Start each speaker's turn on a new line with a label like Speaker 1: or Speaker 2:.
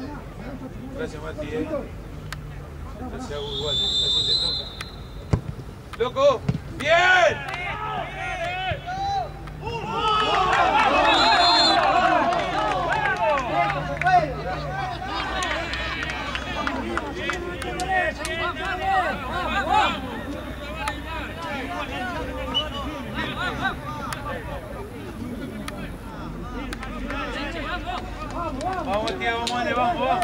Speaker 1: Gracias, Mati, Gracias, igual. Así te toca. ¡Loco! ¡Bien! Vamos, tío, vamos, vamos.